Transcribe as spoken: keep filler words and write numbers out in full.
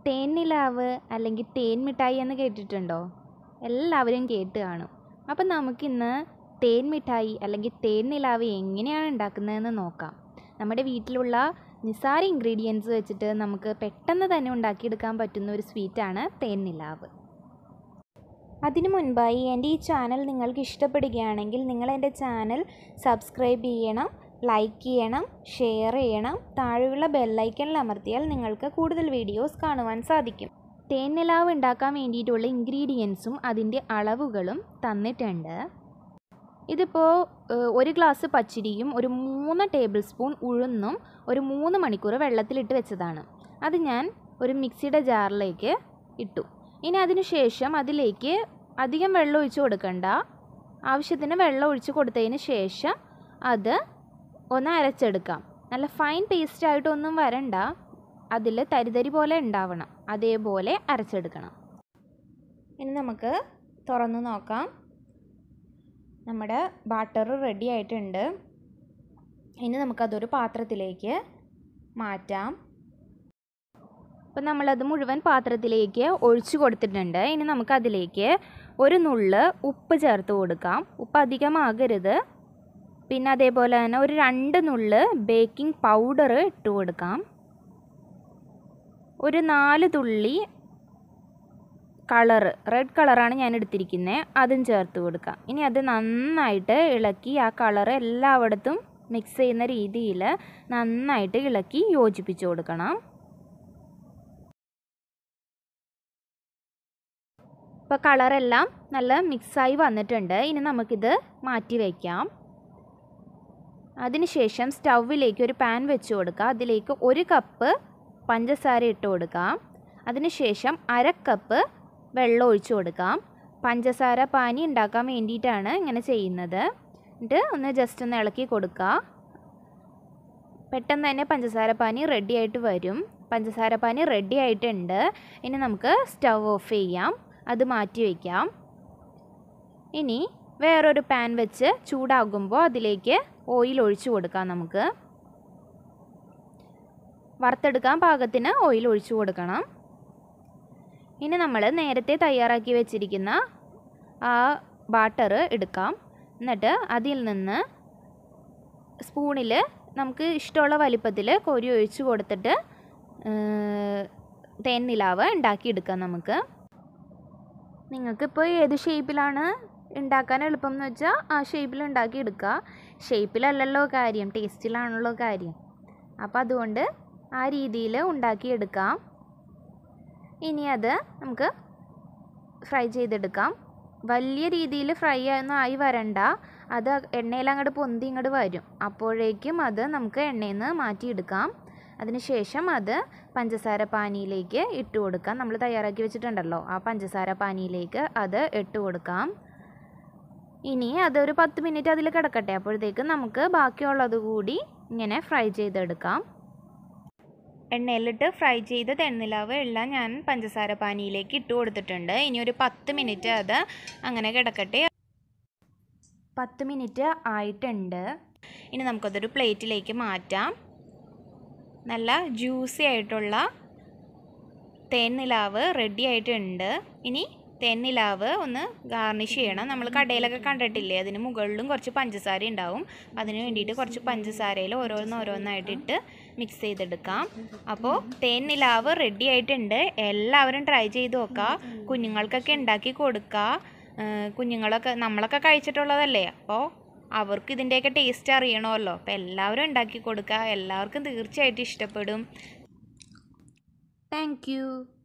തേൻനിലാവ് അല്ലെങ്കിൽ തേൻ മിഠായി എന്ന് കേട്ടിട്ടുണ്ടോ? എല്ലാവരും കേട്ട് കാണും. അപ്പം നമുക്കിന്ന് തേൻ മിഠായി അല്ലെങ്കിൽ തേൻ നിലാവ് എങ്ങനെയാണ് ഉണ്ടാക്കുന്നതെന്ന് നോക്കാം. നമ്മുടെ വീട്ടിലുള്ള നിസ്സാര ഇൻഗ്രീഡിയൻസ് വെച്ചിട്ട് നമുക്ക് പെട്ടെന്ന് തന്നെ ഉണ്ടാക്കിയെടുക്കാൻ പറ്റുന്ന ഒരു സ്വീറ്റാണ് തേൻ നിലാവ്. അതിനു മുൻപായി എൻ്റെ ഈ ചാനൽ നിങ്ങൾക്ക് ഇഷ്ടപ്പെടുകയാണെങ്കിൽ നിങ്ങൾ എൻ്റെ ചാനൽ സബ്സ്ക്രൈബ് ചെയ്യണം, ലൈക്ക് ചെയ്യണം, ഷെയർ ചെയ്യണം. താഴെയുള്ള ബെല്ലൈക്കണിൽ അമർത്തിയാൽ നിങ്ങൾക്ക് കൂടുതൽ വീഡിയോസ് കാണുവാൻ സാധിക്കും. തേൻ നിലാവ് ഉണ്ടാക്കാൻ വേണ്ടിയിട്ടുള്ള ഇൻഗ്രീഡിയൻസും അതിൻ്റെ അളവുകളും തന്നിട്ടുണ്ട്. ഇതിപ്പോൾ ഒരു ഗ്ലാസ് പച്ചരിയും ഒരു മൂന്ന് ടേബിൾ സ്പൂൺ ഉഴുന്നും ഒരു മൂന്ന് മണിക്കൂർ വെള്ളത്തിലിട്ട് വെച്ചതാണ്. അത് ഞാൻ ഒരു മിക്സിയുടെ ജാറിലേക്ക് ഇട്ടു. ഇനി അതിന് ശേഷം അതിലേക്ക് അധികം വെള്ളം ഒഴിച്ച് കൊടുക്കണ്ട. ആവശ്യത്തിന് വെള്ളം ഒഴിച്ച് കൊടുത്തതിന് ശേഷം അത് ഒന്ന് അരച്ചെടുക്കാം. നല്ല ഫൈൻ പേസ്റ്റായിട്ടൊന്നും വരണ്ട, അതിൽ തരിതരി പോലെ ഉണ്ടാവണം, അതേപോലെ അരച്ചെടുക്കണം. ഇനി നമുക്ക് തുറന്ന് നോക്കാം. നമ്മുടെ ബാറ്റർ റെഡി ആയിട്ടുണ്ട്. ഇനി നമുക്കതൊരു പാത്രത്തിലേക്ക് മാറ്റാം. അപ്പം നമ്മളത് മുഴുവൻ പാത്രത്തിലേക്ക് ഒഴിച്ചു കൊടുത്തിട്ടുണ്ട്. ഇനി നമുക്കതിലേക്ക് ഒരു നുള്ള് ഉപ്പ് ചേർത്ത് കൊടുക്കാം. ഉപ്പ് അധികമാകരുത്. പിന്നെ അതേപോലെ തന്നെ ഒരു രണ്ട് നുള്ള് ബേക്കിംഗ് പൗഡർ ഇട്ട് കൊടുക്കാം. ഒരു നാല് തുള്ളി കളറ്, റെഡ് കളറാണ് ഞാൻ എടുത്തിരിക്കുന്നത്, അതും ചേർത്ത് കൊടുക്കാം. ഇനി അത് നന്നായിട്ട് ഇളക്കി ആ കളറ് എല്ലായിടത്തും മിക്സ് ചെയ്യുന്ന രീതിയിൽ നന്നായിട്ട് ഇളക്കി യോജിപ്പിച്ച് കൊടുക്കണം. ഇപ്പോൾ കളറെല്ലാം നല്ല മിക്സായി വന്നിട്ടുണ്ട്. ഇനി നമുക്കിത് മാറ്റി വയ്ക്കാം. അതിനുശേഷം സ്റ്റൗവിലേക്ക് ഒരു പാൻ വെച്ച് കൊടുക്കുക. അതിലേക്ക് ഒരു കപ്പ് പഞ്ചസാര ഇട്ട് കൊടുക്കാം. അതിനുശേഷം അര കപ്പ് വെള്ളം ഒഴിച്ച് കൊടുക്കാം. പഞ്ചസാര പാനി ഉണ്ടാക്കാൻ വേണ്ടിയിട്ടാണ് ഇങ്ങനെ ചെയ്യുന്നത്. എന്നിട്ട് ഒന്ന് ജസ്റ്റ് ഒന്ന് ഇളക്കി കൊടുക്കുക. പെട്ടെന്ന് തന്നെ പഞ്ചസാര പാനി റെഡി ആയിട്ട് വരും. പഞ്ചസാര പാനി റെഡി ആയിട്ടുണ്ട്. ഇനി നമുക്ക് സ്റ്റൗ ഓഫ് ചെയ്യാം, അത് മാറ്റി വയ്ക്കാം. ഇനി വേറൊരു പാൻ വെച്ച് ചൂടാകുമ്പോൾ അതിലേക്ക് ഓയിൽ ഒഴിച്ച് കൊടുക്കാം. നമുക്ക് വറുത്തെടുക്കാൻ പാകത്തിന് ഓയിൽ ഒഴിച്ച് കൊടുക്കണം. ഇനി നമ്മൾ നേരത്തെ തയ്യാറാക്കി വെച്ചിരിക്കുന്ന ആ ബാറ്റർ എടുക്കാം. എന്നിട്ട് അതിൽ നിന്ന് സ്പൂണിൽ നമുക്ക് ഇഷ്ടമുള്ള വലിപ്പത്തിൽ കോരി ഒഴിച്ച് കൊടുത്തിട്ട് തേൻ നിലാവ് ഉണ്ടാക്കിയെടുക്കാം. നമുക്ക് നിങ്ങൾക്കിപ്പോൾ ഏത് ഷേപ്പിലാണ് ഉണ്ടാക്കാൻ എളുപ്പം എന്ന് വെച്ചാൽ ആ ഷേപ്പിൽ ഉണ്ടാക്കിയെടുക്കുക. ഷേപ്പിലല്ലല്ലോ കാര്യം, ടേസ്റ്റിലാണല്ലോ കാര്യം. അപ്പോൾ അതുകൊണ്ട് ആ രീതിയിൽ ഉണ്ടാക്കിയെടുക്കാം. ഇനി അത് നമുക്ക് ഫ്രൈ ചെയ്തെടുക്കാം. വലിയ രീതിയിൽ ഫ്രൈ ഒന്നും ആയി വരണ്ട, അത് എണ്ണയിൽ അങ്ങോട്ട് പൊന്തി ഇങ്ങോട്ട് വരും. അപ്പോഴേക്കും അത് നമുക്ക് എണ്ണയിൽ നിന്ന് മാറ്റിയെടുക്കാം. അതിനുശേഷം അത് പഞ്ചസാര പാനിയിലേക്ക് ഇട്ട് കൊടുക്കാം. നമ്മൾ തയ്യാറാക്കി വെച്ചിട്ടുണ്ടല്ലോ ആ പഞ്ചസാര പാനിയിലേക്ക് അത് ഇട്ട് കൊടുക്കാം. ഇനി അതൊരു പത്ത് മിനിറ്റ് അതിൽ കിടക്കട്ടെ. അപ്പോഴത്തേക്ക് നമുക്ക് ബാക്കിയുള്ളത് കൂടി ഇങ്ങനെ ഫ്രൈ ചെയ്തെടുക്കാം. എണ്ണയിലിട്ട് ഫ്രൈ ചെയ്ത തേൻനിലാവ് എല്ലാം ഞാൻ പഞ്ചസാര പാനിയിലേക്ക് ഇട്ട് കൊടുത്തിട്ടുണ്ട്. ഇനി ഒരു പത്ത് മിനിറ്റ് അത് അങ്ങനെ കിടക്കട്ടെ. പത്ത് മിനിറ്റ് ആയിട്ടുണ്ട്. ഇനി നമുക്കതൊരു പ്ലേറ്റിലേക്ക് മാറ്റാം. നല്ല ജ്യൂസി ആയിട്ടുള്ള തേൻനിലാവ് റെഡി ആയിട്ടുണ്ട്. ഇനി തേൻനിലാവ് ഒന്ന് ഗാർണിഷ് ചെയ്യണം. നമ്മൾ കടയിലൊക്കെ കണ്ടിട്ടില്ലേ, അതിന് മുകളിലും കുറച്ച് പഞ്ചസാര ഉണ്ടാവും. അതിന് വേണ്ടിയിട്ട് കുറച്ച് പഞ്ചസാരയിൽ ഓരോന്ന് ഓരോന്നായിട്ടിട്ട് മിക്സ് ചെയ്തെടുക്കാം. അപ്പോൾ തേൻനിലാവ് റെഡി ആയിട്ടുണ്ട്. എല്ലാവരും ട്രൈ ചെയ്ത് നോക്കുക. കുഞ്ഞുങ്ങൾക്കൊക്കെ ഉണ്ടാക്കി കൊടുക്കുക. കുഞ്ഞുങ്ങളൊക്കെ നമ്മളൊക്കെ കഴിച്ചിട്ടുള്ളതല്ലേ, അപ്പോൾ അവർക്ക് ഇതിൻ്റെയൊക്കെ ടേസ്റ്റ് അറിയണമല്ലോ. അപ്പോൾ എല്ലാവരും ഉണ്ടാക്കി കൊടുക്കുക. എല്ലാവർക്കും തീർച്ചയായിട്ടും ഇഷ്ടപ്പെടും. Thank U.